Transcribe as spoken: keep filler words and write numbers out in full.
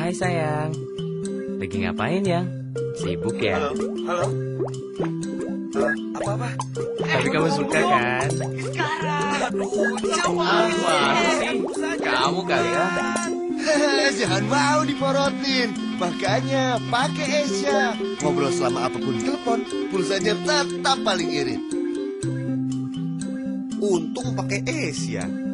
Hai sayang, lagi ngapain ya? Sibuk ya? Halo, halo. Halo, apa-apa? Tapi kamu suka kan? Sekarang. Apa sih? Kamu kali ya? Jangan mau diporotin. Makanya pakai Asia. Ngobrol selama apapun telepon, pulsanya tetap paling irit. Untung pakai Asia.